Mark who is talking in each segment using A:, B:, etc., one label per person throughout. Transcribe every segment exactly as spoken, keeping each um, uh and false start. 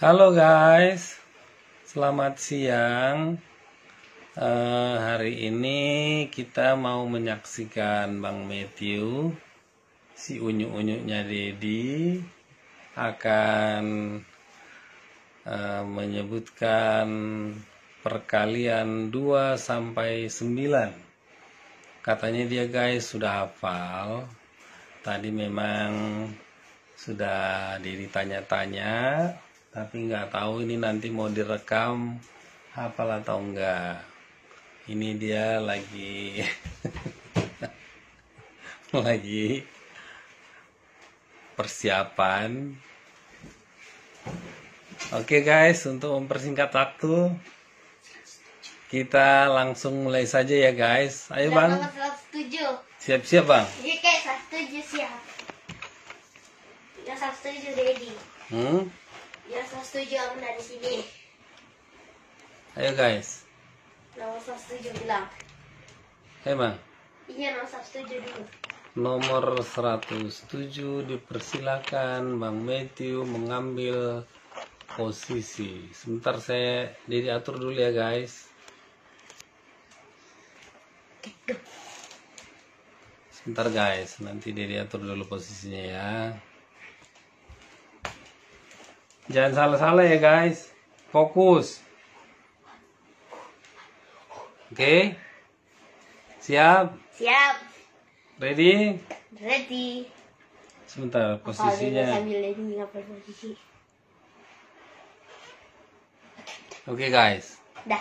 A: Halo guys, selamat siang. uh, Hari ini kita mau menyaksikan Bang Matthew, si unyu-unyunya Dedi, akan uh, menyebutkan perkalian dua sampai sembilan. Katanya dia guys sudah hafal. Tadi memang sudah ditanya-tanya, tapi nggak tahu ini nanti mau direkam hafal atau enggak. Ini dia lagi lagi persiapan. Oke guys, untuk mempersingkat waktu, kita langsung mulai saja ya guys. Ayo Bang. Siap-siap Bang.
B: Iya kayak seratus tujuh siap. Ya seratus tujuh ready.
A: Hmm?
B: Ya seratus tujuh aku dari sini.
A: Ayo guys.
B: Nomor seratus tujuh bilang.
A: Ayo Bang.
B: Iya nomor seratus tujuh dulu.
A: Nomor seratus tujuh dipersilakan Bang Matthew mengambil posisi. Sebentar saya diatur dulu ya guys. Sebentar guys, nanti diatur dulu posisinya ya. Jangan salah-salah ya guys. Fokus. Oke. Siap?
B: Siap.
A: Ready?
B: Ready.
A: Sebentar, posisinya.
B: Sambil ini apa posisi?
A: Oke guys.
B: Dah.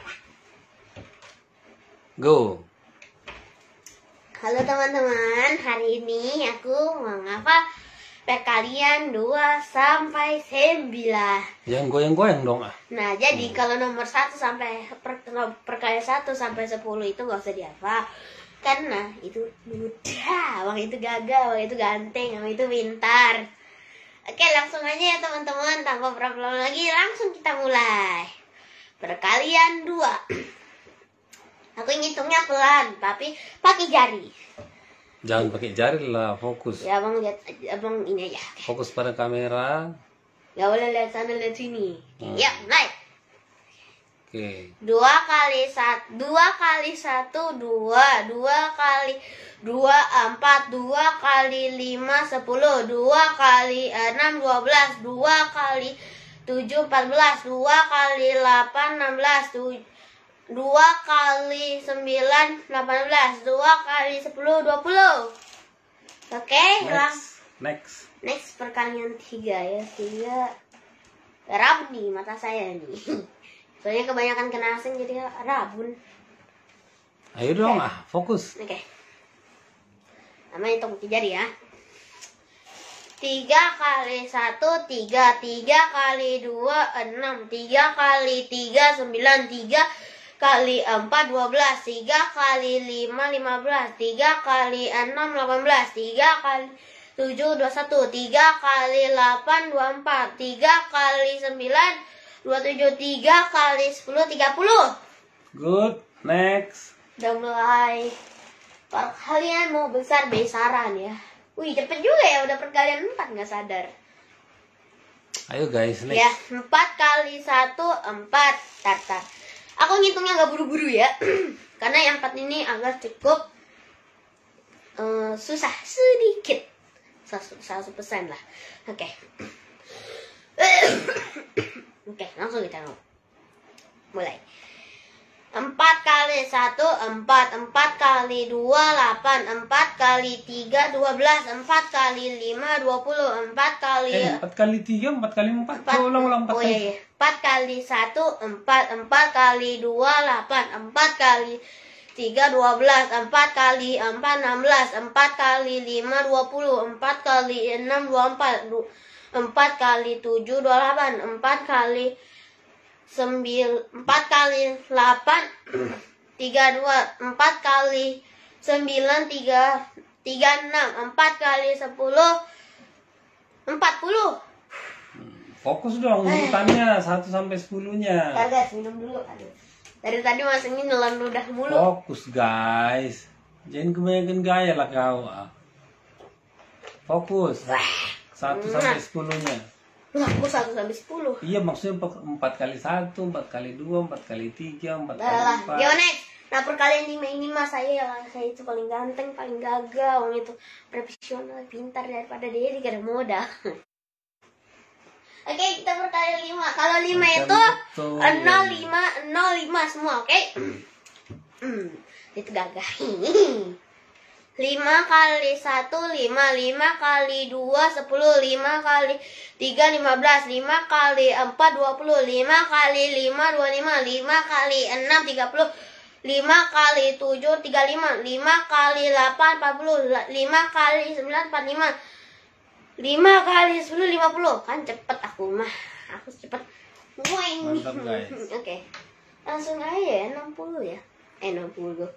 A: Go.
B: Halo teman-teman, hari ini aku mau ngapa perkalian dua sampai sembilan.
A: Jangan goyang-goyang dong ah.
B: Nah, jadi kalau nomor satu sampai per, perkalian satu sampai sepuluh itu nggak usah dihafal. Karena itu mudah, Bang itu gagal, Bang itu ganteng, Bang itu pintar. Oke, langsung aja ya teman-teman, tanpa berlama-lama lagi, langsung kita mulai. Perkalian dua. Aku ngitungnya pelan, tapi pakai jari.
A: Jangan pakai jari lah, fokus.
B: Ya abang lihat, abang ini aja. Oke.
A: Fokus pada kamera.
B: Gak boleh lihat sana, lihat sini.
A: Hmm.
B: Ya, naik.
A: Oke.
B: Dua kali satu, dua kali satu, dua, dua kali dua empat, dua kali lima sepuluh, dua kali enam dua belas, dua kali tujuh empat belas, dua kali delapan enam belas, dua kali sembilan delapan belas, dua kali sepuluh dua puluh. Oke, lang.
A: Next.
B: Next perkalian tiga ya, tiga. Rabun nih mata saya nih. Soalnya kebanyakan kena asing jadi rabun.
A: Ayo dong ah, fokus.
B: Oke. Okay. Namanya hitung jari ya. Tiga kali satu, tiga. Tiga kali dua, enam. Tiga kali tiga, sembilan. Tiga kali empat, dua belas. Tiga kali lima, lima belas. Tiga kali enam, delapan belas. Tiga kali tujuh, dua puluh satu. Tiga kali delapan, dua puluh empat. Tiga kali sembilan, dua puluh tujuh. Tiga kali sepuluh, tiga puluh.
A: Good, next.
B: Udah mulai. Perkalian mau besar-besaran ya. Wih, cepet juga ya, udah perkalian empat nggak sadar.
A: Ayo guys, next.
B: Ya, empat kali satu, empat. Tar, tar. Aku ngitungnya nggak buru-buru ya. Karena yang empat ini agak cukup uh, susah sedikit. seratus persen lah. Oke. Oke, langsung kita mulai. Empat kali satu, empat. Empat kali dua, delapan. Empat kali tiga, dua belas. Empat kali lima, dua puluh. Empat kali
A: Eh, empat kali tiga, empat kali empat.
B: Empat,
A: Oh, ulang-ulang empat
B: oh,
A: kali.
B: iya, iya. Empat kali satu, empat. Empat kali dua, delapan. Empat kali tiga, dua belas. Empat kali empat, enam belas. Empat kali lima, dua puluh. Empat kali enam, dua puluh empat. Empat kali tujuh, dua puluh delapan. Empat kali sembilan, empat kali delapan, tiga dua. Empat kali sembilan, tiga tiga enam. Empat kali sepuluh, empat puluh.
A: Fokus dong urutannya satu sampai sepuluh-nya.
B: Kagak, minum dulu. Aduh. Dari tadi Mas ini nelan ludah mulu.
A: Fokus guys. Jangan kebanyakan gaya lah kau. Fokus. satu sampai sepuluh-nya.
B: Lah, kok satu sampai sepuluh?
A: Iya, maksudnya empat kali satu, empat kali dua, empat kali tiga, empat kali
B: Lah,
A: empat.
B: yo next. Nah, perkalian lima ini mas saya saya itu paling ganteng, paling gagah, orang itu profesional, pintar daripada Dedi karena modal. Oke, kita perkalian lima. Kalau lima itu nol lima nol lima semua, oke? Hmm, itu gagah. lima kali satu, lima, lima kali dua, sepuluh, lima kali tiga, lima belas, lima kali empat, dua puluh, lima kali lima, dua puluh lima, lima kali enam, tiga puluh, lima kali tujuh, tiga puluh lima, lima kali delapan, empat puluh, lima kali sembilan, empat puluh lima, lima kali sepuluh, lima puluh. Kan cepet aku mah, aku cepet.
A: Mantap guys.
B: Oke, langsung aja ya, enam puluh ya, eh enam puluh.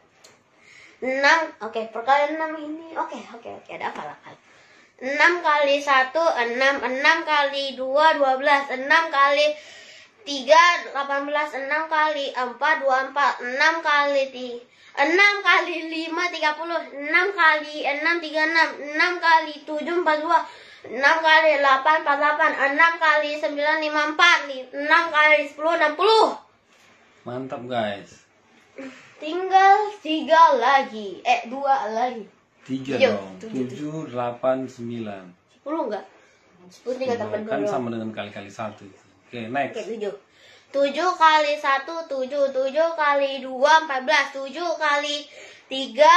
B: enam, oke, perkalian enam ini, oke, oke, oke, ada apa lah? enam kali satu, enam, enam kali dua, dua belas, enam kali tiga, delapan belas, enam kali empat, dua puluh empat, enam kali tiga, enam kali lima, tiga puluh, enam kali enam, tiga puluh enam, enam kali tujuh, empat puluh dua, enam kali delapan, empat puluh delapan, enam kali sembilan, lima puluh empat, enam kali sepuluh, enam puluh.
A: Mantap guys.
B: Tinggal tiga lagi, eh dua lagi.
A: Tiga
B: Tujuh.
A: dong.
B: Tujuh,
A: Tujuh, delapan, sembilan.
B: Sepuluh enggak? Sepuluh tinggal tambah dua
A: Kan
B: doang.
A: sama dengan kali-kali satu. Oke, next.
B: Oke, tujuh. Tujuh kali satu, tujuh. Tujuh kali dua, empat belas. Tujuh kali tiga,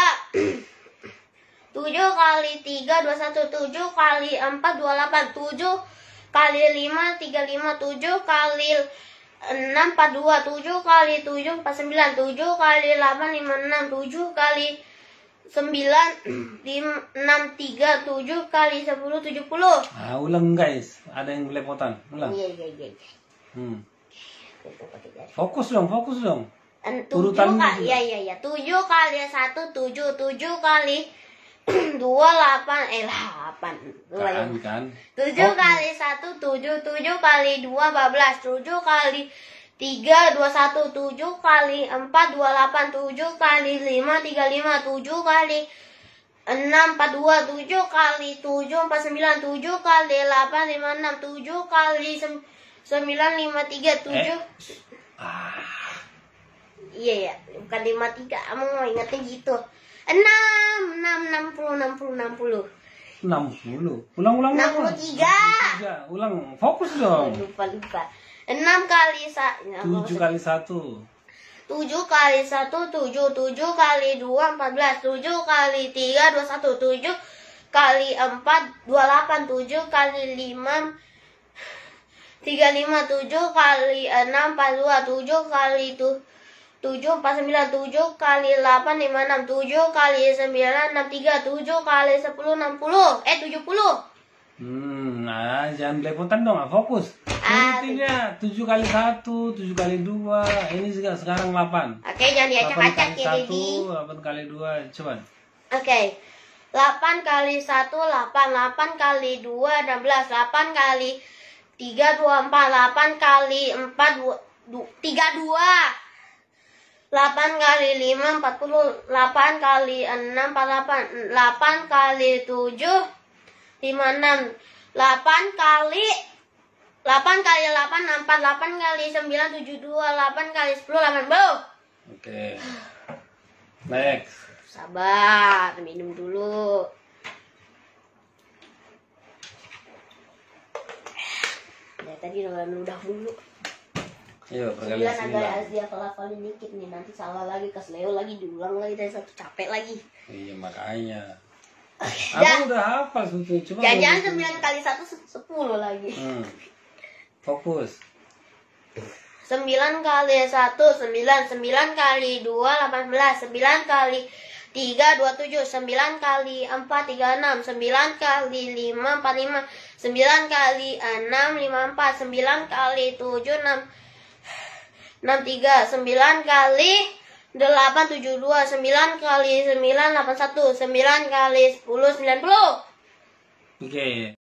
B: tujuh kali tiga, dua puluh satu. Tujuh kali empat, dua puluh delapan. Tujuh kali lima, tiga puluh lima. Tujuh kali enam, empat puluh dua. Tujuh kali tujuh, empat puluh sembilan. Tujuh kali delapan, lima puluh enam. Tujuh kali sembilan, enam puluh tiga. Tujuh kali sepuluh, tujuh puluh.
A: Ah, ulang guys. Ada yang belepotan. Ulang.
B: Iya, iya, iya.
A: Hmm. Fokus dong, fokus dong.
B: Tujuh kali, iya, iya, iya. Tujuh kali satu, tujuh. Tujuh kali dua, delapan. Eh, delapan.
A: Kan, kan.
B: Tujuh kali satu, tujuh. Tujuh kali dua, empat belas. Tujuh kali tiga, dua puluh satu. Tujuh kali empat, dua puluh delapan. Tujuh kali lima, tiga puluh lima. Tujuh kali enam, empat puluh dua. Tujuh kali tujuh, empat puluh sembilan. Tujuh kali delapan, lima puluh enam. Tujuh kali sembilan, lima puluh tiga. Tujuh.
A: Ah.
B: Iya ya, bukan lima puluh tiga. Kamu mau ingetnya gitu. Enam, enam, enam puluh, enam puluh, enam puluh.
A: enam puluh. Ulang, ulang,
B: enam puluh tiga.
A: Ulang, fokus dong.
B: Lupa, lupa. enam kali satu.
A: tujuh kali satu.
B: tujuh kali satu, tujuh. tujuh kali dua, empat belas. tujuh kali tiga, dua puluh satu. tujuh kali empat, dua puluh delapan. tujuh kali lima, tiga puluh lima. tujuh kali enam, empat puluh dua. tujuh kali tujuh, empat puluh sembilan. tujuh kali delapan, lima puluh enam. tujuh kali sembilan, enam puluh tiga. tujuh kali sepuluh, enam puluh. Eh, tujuh puluh.
A: Hmm, nah jangan belepotan dong, fokus.
B: Ah,
A: Intinya tujuh kali satu, tujuh kali dua, ini juga sekarang delapan.
B: Oke, jangan diacak-acak ya, Dedi.
A: delapan kali dua, coba.
B: Oke. delapan kali satu, delapan. delapan kali dua, enam belas. delapan kali tiga, dua puluh empat. delapan kali empat, tiga puluh dua. delapan kali lima, empat puluh. delapan kali enam, empat puluh delapan. delapan kali tujuh, lima puluh enam. delapan kali delapan kali delapan, empat puluh delapan kali sembilan, tujuh puluh dua. delapan kali sepuluh, delapan puluh.
A: Oke. Next.
B: Sabar, minum dulu. Ya, tadi udah udah dulu.
A: Ayo, perkalian
B: Sembilan agak
A: sembilan.
B: dia kelafalin dikit nih, nanti salah lagi, ke Leo lagi, diulang lagi, dari satu capek lagi.
A: Iya, makanya.
B: Dah.
A: Aku udah hafal sebetulnya, cuma
B: Jangan-jangan sembilan kali satu sepuluh lagi.
A: Hmm. Fokus.
B: Sembilan kali satu sembilan, sembilan kali dua delapan belas, sembilan kali tiga dua tujuh, sembilan kali empat tiga enam, sembilan kali lima empat lima, sembilan kali enam lima empat, sembilan kali tujuh enam enam tiga, sembilan kali delapan tujuh dua, sembilan kali sembilan delapan satu, sembilan kali sepuluh sembilan puluh.
A: Oke,